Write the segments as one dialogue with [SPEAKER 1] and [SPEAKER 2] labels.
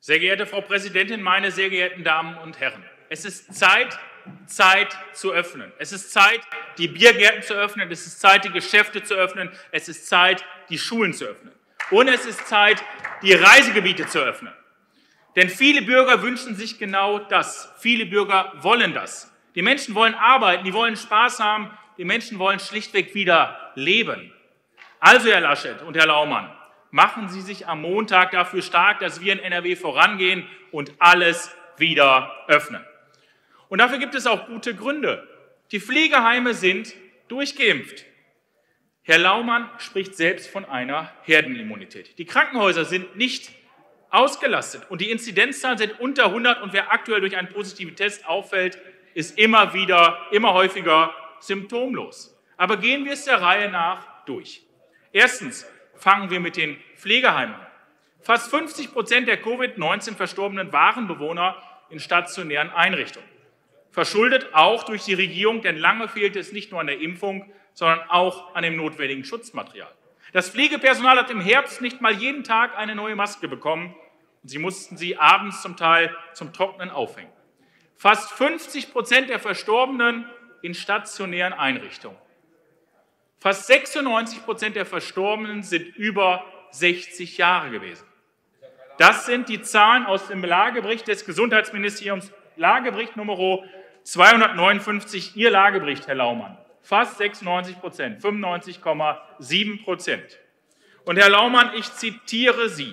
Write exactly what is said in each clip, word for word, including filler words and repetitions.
[SPEAKER 1] Sehr geehrte Frau Präsidentin, meine sehr geehrten Damen und Herren! Es ist Zeit, Zeit zu öffnen. Es ist Zeit, die Biergärten zu öffnen. Es ist Zeit, die Geschäfte zu öffnen. Es ist Zeit, die Schulen zu öffnen. Und es ist Zeit, die Reisegebiete zu öffnen. Denn viele Bürger wünschen sich genau das. Viele Bürger wollen das. Die Menschen wollen arbeiten, die wollen Spaß haben, die Menschen wollen schlichtweg wieder leben. Also, Herr Laschet und Herr Laumann, machen Sie sich am Montag dafür stark, dass wir in N R W vorangehen und alles wieder öffnen. Und dafür gibt es auch gute Gründe. Die Pflegeheime sind durchgeimpft. Herr Laumann spricht selbst von einer Herdenimmunität. Die Krankenhäuser sind nicht ausgelastet und die Inzidenzzahlen sind unter hundert und wer aktuell durch einen positiven Test auffällt, ist immer wieder, immer häufiger symptomlos. Aber gehen wir es der Reihe nach durch. Erstens fangen wir mit den Pflegeheimen an. Fast fünfzig Prozent der Covid neunzehn Verstorbenen waren Bewohner in stationären Einrichtungen. Verschuldet auch durch die Regierung, denn lange fehlte es nicht nur an der Impfung, sondern auch an dem notwendigen Schutzmaterial. Das Pflegepersonal hat im Herbst nicht mal jeden Tag eine neue Maske bekommen und sie mussten sie abends zum Teil zum Trocknen aufhängen. Fast fünfzig Prozent der Verstorbenen in stationären Einrichtungen. Fast sechsundneunzig Prozent der Verstorbenen sind über sechzig Jahre gewesen. Das sind die Zahlen aus dem Lagebericht des Gesundheitsministeriums, Lagebericht Nummer zweihundertneunundfünfzig, Ihr Lagebericht, Herr Laumann. Fast sechsundneunzig Prozent, fünfundneunzig Komma sieben Prozent. Und Herr Laumann, ich zitiere Sie.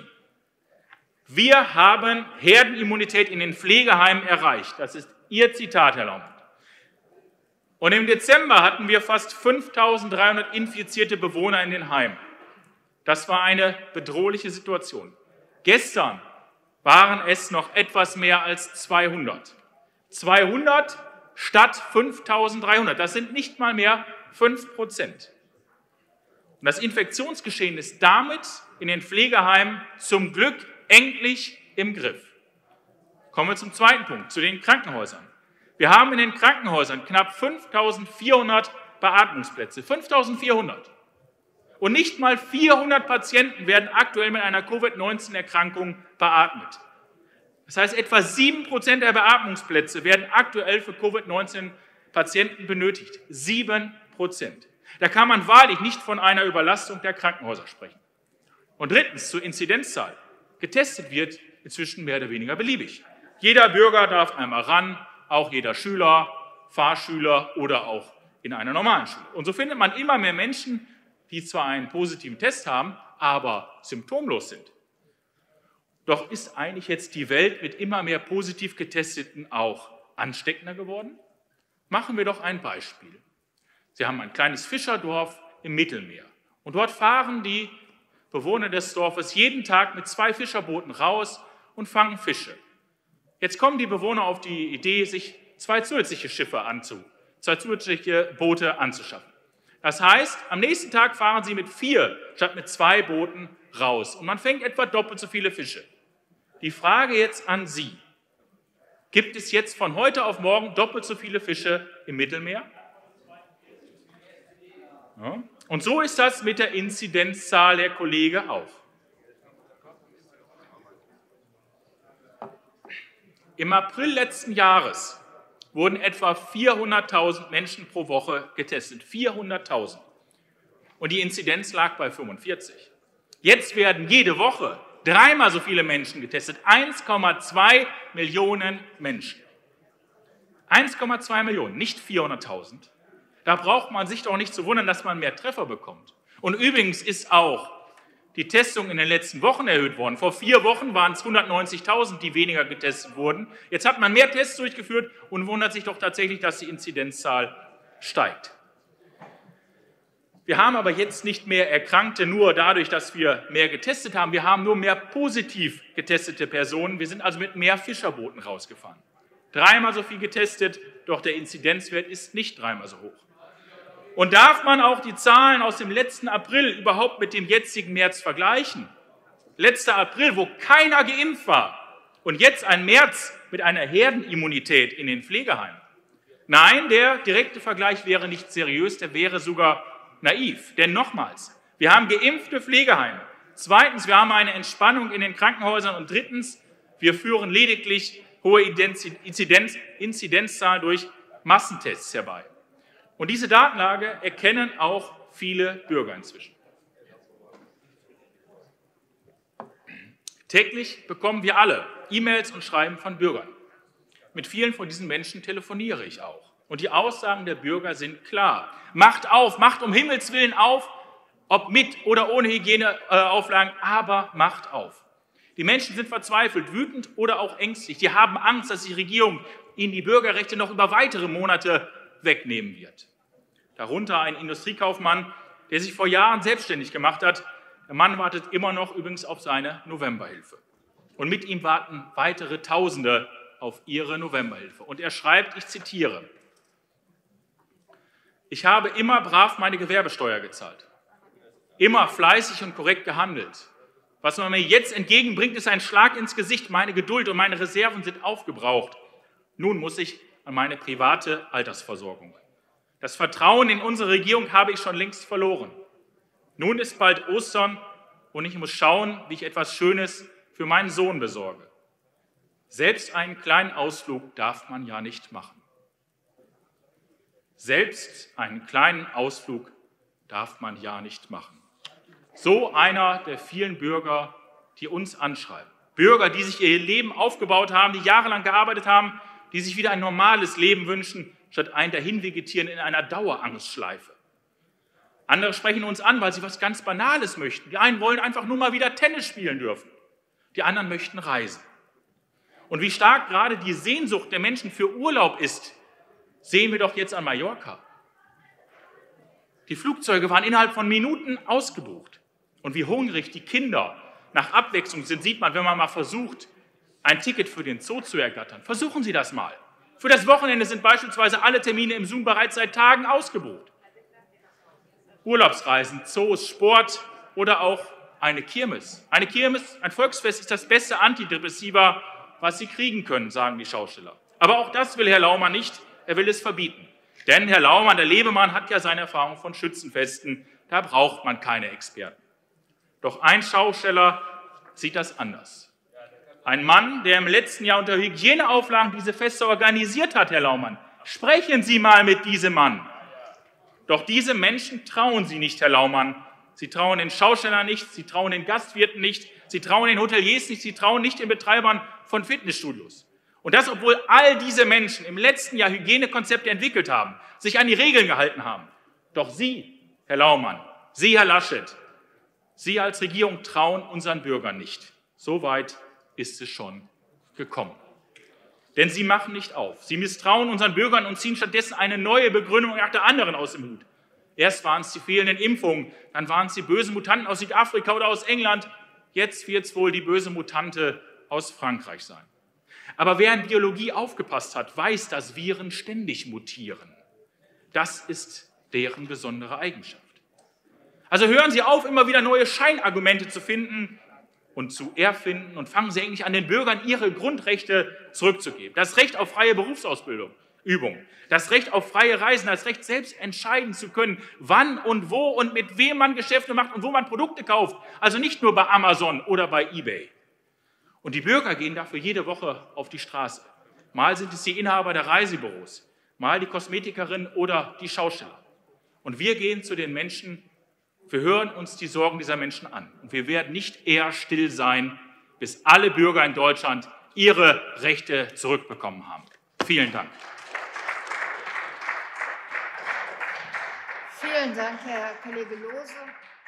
[SPEAKER 1] Wir haben Herdenimmunität in den Pflegeheimen erreicht. Das ist Ihr Zitat, Herr Laumann. Und im Dezember hatten wir fast fünftausenddreihundert infizierte Bewohner in den Heimen. Das war eine bedrohliche Situation. Gestern waren es noch etwas mehr als zweihundert. zweihundert statt fünftausenddreihundert. Das sind nicht mal mehr fünf Prozent. Und das Infektionsgeschehen ist damit in den Pflegeheimen zum Glück endlich im Griff. Kommen wir zum zweiten Punkt, zu den Krankenhäusern. Wir haben in den Krankenhäusern knapp fünftausendvierhundert Beatmungsplätze. fünftausendvierhundert. Und nicht mal vierhundert Patienten werden aktuell mit einer Covid neunzehn Erkrankung beatmet. Das heißt, etwa sieben Prozent der Beatmungsplätze werden aktuell für Covid neunzehn Patienten benötigt. sieben Prozent. Da kann man wahrlich nicht von einer Überlastung der Krankenhäuser sprechen. Und drittens zur Inzidenzzahl. Getestet wird inzwischen mehr oder weniger beliebig. Jeder Bürger darf einmal ran, auch jeder Schüler, Fahrschüler oder auch in einer normalen Schule. Und so findet man immer mehr Menschen, die zwar einen positiven Test haben, aber symptomlos sind. Doch ist eigentlich jetzt die Welt mit immer mehr positiv Getesteten auch ansteckender geworden? Machen wir doch ein Beispiel. Sie haben ein kleines Fischerdorf im Mittelmeer und dort fahren die Bewohner des Dorfes jeden Tag mit zwei Fischerbooten raus und fangen Fische. Jetzt kommen die Bewohner auf die Idee, sich zwei zusätzliche Schiffe anzu, zwei zusätzliche Boote anzuschaffen. Das heißt, am nächsten Tag fahren sie mit vier statt mit zwei Booten raus und man fängt etwa doppelt so viele Fische. Die Frage jetzt an Sie: Gibt es jetzt von heute auf morgen doppelt so viele Fische im Mittelmeer? Ja. Und so ist das mit der Inzidenzzahl, Herr Kollege, auch. Im April letzten Jahres wurden etwa vierhunderttausend Menschen pro Woche getestet. vierhunderttausend. Und die Inzidenz lag bei fünfundvierzig. Jetzt werden jede Woche dreimal so viele Menschen getestet. eins Komma zwei Millionen Menschen. eins Komma zwei Millionen, nicht vierhunderttausend. Da braucht man sich doch nicht zu wundern, dass man mehr Treffer bekommt. Und übrigens ist auch die Testung in den letzten Wochen erhöht worden. Vor vier Wochen waren es hundertneunzigtausend, die weniger getestet wurden. Jetzt hat man mehr Tests durchgeführt und wundert sich doch tatsächlich, dass die Inzidenzzahl steigt. Wir haben aber jetzt nicht mehr Erkrankte nur dadurch, dass wir mehr getestet haben. Wir haben nur mehr positiv getestete Personen. Wir sind also mit mehr Fischerbooten rausgefahren. Dreimal so viel getestet, doch der Inzidenzwert ist nicht dreimal so hoch. Und darf man auch die Zahlen aus dem letzten April überhaupt mit dem jetzigen März vergleichen? Letzter April, wo keiner geimpft war und jetzt ein März mit einer Herdenimmunität in den Pflegeheimen. Nein, der direkte Vergleich wäre nicht seriös, der wäre sogar naiv. Denn nochmals, wir haben geimpfte Pflegeheime. Zweitens, wir haben eine Entspannung in den Krankenhäusern. Und drittens, Wir führen lediglich hohe Inzidenz, Inzidenzzahlen durch Massentests herbei. Und diese Datenlage erkennen auch viele Bürger inzwischen. Täglich bekommen wir alle E-Mails und Schreiben von Bürgern. Mit vielen von diesen Menschen telefoniere ich auch. Und die Aussagen der Bürger sind klar. Macht auf, macht um Himmels Willen auf, ob mit oder ohne Hygieneauflagen, aber macht auf. Die Menschen sind verzweifelt, wütend oder auch ängstlich. Die haben Angst, dass die Regierung ihnen die Bürgerrechte noch über weitere Monate wegnehmen wird. Darunter ein Industriekaufmann, der sich vor Jahren selbstständig gemacht hat. Der Mann wartet immer noch übrigens auf seine Novemberhilfe. Und mit ihm warten weitere Tausende auf ihre Novemberhilfe. Und er schreibt, ich zitiere, ich habe immer brav meine Gewerbesteuer gezahlt, immer fleißig und korrekt gehandelt. Was man mir jetzt entgegenbringt, ist ein Schlag ins Gesicht. Meine Geduld und meine Reserven sind aufgebraucht. Nun muss ich an meine private Altersversorgung. Das Vertrauen in unsere Regierung habe ich schon längst verloren. Nun ist bald Ostern und ich muss schauen, wie ich etwas Schönes für meinen Sohn besorge. Selbst einen kleinen Ausflug darf man ja nicht machen. Selbst einen kleinen Ausflug darf man ja nicht machen. So einer der vielen Bürger, die uns anschreiben. Bürger, die sich ihr Leben aufgebaut haben, die jahrelang gearbeitet haben, die sich wieder ein normales Leben wünschen, statt ein Dahinvegetieren in einer Dauerangstschleife. Andere sprechen uns an, weil sie was ganz Banales möchten. Die einen wollen einfach nur mal wieder Tennis spielen dürfen. Die anderen möchten reisen. Und wie stark gerade die Sehnsucht der Menschen für Urlaub ist, sehen wir doch jetzt an Mallorca. Die Flugzeuge waren innerhalb von Minuten ausgebucht. Und wie hungrig die Kinder nach Abwechslung sind, sieht man, wenn man mal versucht, ein Ticket für den Zoo zu ergattern. Versuchen Sie das mal. Für das Wochenende sind beispielsweise alle Termine im Zoom bereits seit Tagen ausgebucht. Urlaubsreisen, Zoos, Sport oder auch eine Kirmes. Eine Kirmes, ein Volksfest ist das beste Antidepressiva, was Sie kriegen können, sagen die Schausteller. Aber auch das will Herr Laumann nicht, er will es verbieten. Denn Herr Laumann, der Lebemann, hat ja seine Erfahrung von Schützenfesten, da braucht man keine Experten. Doch ein Schausteller sieht das anders. Ein Mann, der im letzten Jahr unter Hygieneauflagen diese Feste organisiert hat, Herr Laumann. Sprechen Sie mal mit diesem Mann. Doch diese Menschen trauen Sie nicht, Herr Laumann. Sie trauen den Schaustellern nicht, sie trauen den Gastwirten nicht, sie trauen den Hoteliers nicht, sie trauen nicht den Betreibern von Fitnessstudios. Und das, obwohl all diese Menschen im letzten Jahr Hygienekonzepte entwickelt haben, sich an die Regeln gehalten haben. Doch Sie, Herr Laumann, Sie, Herr Laschet, Sie als Regierung trauen unseren Bürgern nicht. So weit ist es schon gekommen. Denn Sie machen nicht auf. Sie misstrauen unseren Bürgern und ziehen stattdessen eine neue Begründung nach der anderen aus dem Hut. Erst waren es die fehlenden Impfungen, dann waren es die bösen Mutanten aus Südafrika oder aus England. Jetzt wird es wohl die böse Mutante aus Frankreich sein. Aber wer in Biologie aufgepasst hat, weiß, dass Viren ständig mutieren. Das ist deren besondere Eigenschaft. Also hören Sie auf, immer wieder neue Scheinargumente zu finden und zu erfinden und fangen Sie endlich an, den Bürgern ihre Grundrechte zurückzugeben. Das Recht auf freie Berufsausbildung, Übung, das Recht auf freie Reisen, das Recht, selbst entscheiden zu können, wann und wo und mit wem man Geschäfte macht und wo man Produkte kauft. Also nicht nur bei Amazon oder bei eBay. Und die Bürger gehen dafür jede Woche auf die Straße. Mal sind es die Inhaber der Reisebüros, mal die Kosmetikerinnen oder die Schausteller. Und wir gehen zu den Menschen, wir hören uns die Sorgen dieser Menschen an. Und wir werden nicht eher still sein, bis alle Bürger in Deutschland ihre Rechte zurückbekommen haben. Vielen Dank.
[SPEAKER 2] Vielen Dank, Herr Kollege Lohse.